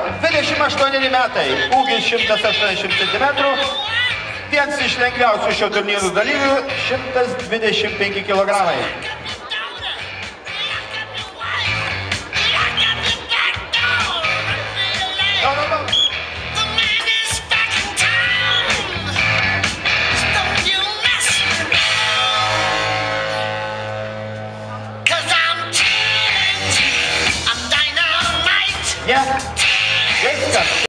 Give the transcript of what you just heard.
28 metai, ūgis 180 cm, vienas iš lengviausių šio turnyrų dalyvių 125 kg. Yeah.